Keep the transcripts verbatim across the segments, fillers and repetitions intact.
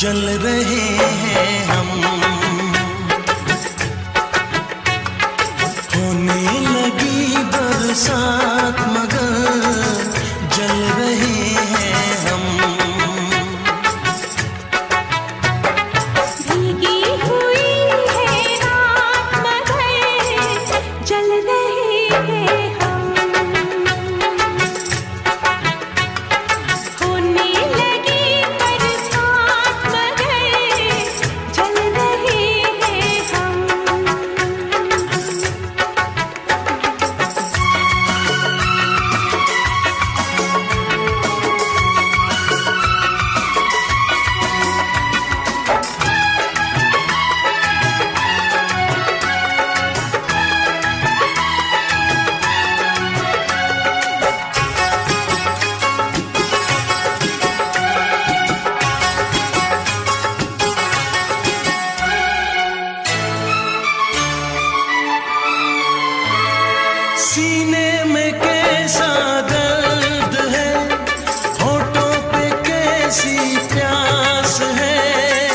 जल रहे हैं हम। होने लगी बरसात मगर जल रहे हैं हम। भीगी हुई है रात मगर जल रहे हैं हम। होने लगी बरसात मगर जल रहे हैं हम। सीने में कैसा दर्द है, होठों पे कैसी प्यास है।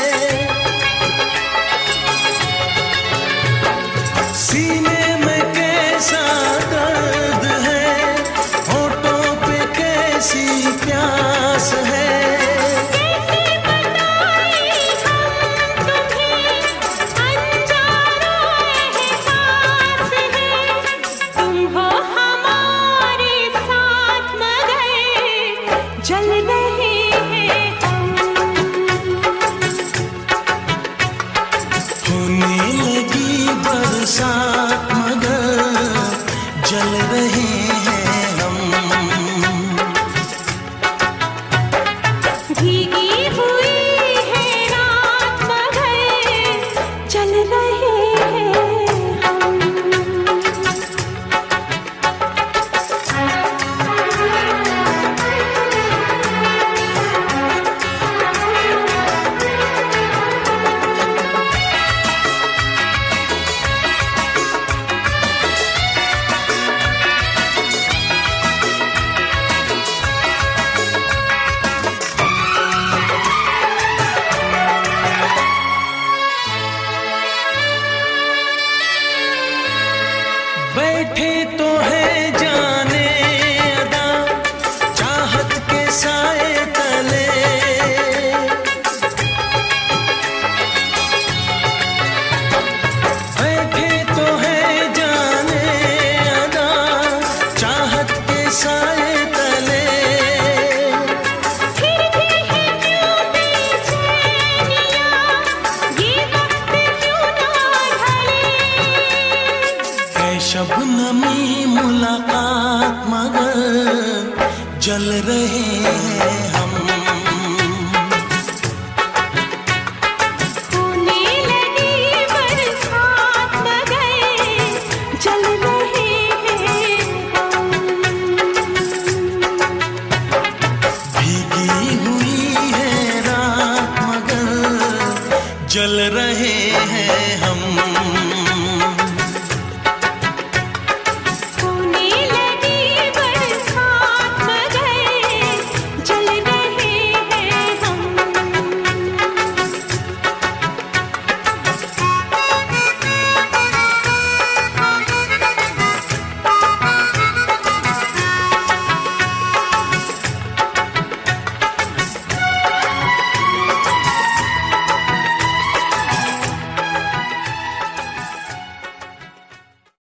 सीने में कैसा दर्द है, होठों पे कैसी प्यास है। कैसे बताएं हम तुम्हें अनजाना एहसास है। तुम हो हमारे साथ मगर जल रहे हैं हम। होने लगी बरसात मगर जल रहे हैं हम। भीगी हुई है रात मगर जल रहे हैं हम। बैठे तो है जाने अदा चाहत के साए तले। बैठे तो है जाने अदा चाहत के साए तले। फिर भी है क्यों बेचैनियां, ये वक्त क्यों ना ढले। है शबनमी मुलाकात मगर जल रहे हैं हम।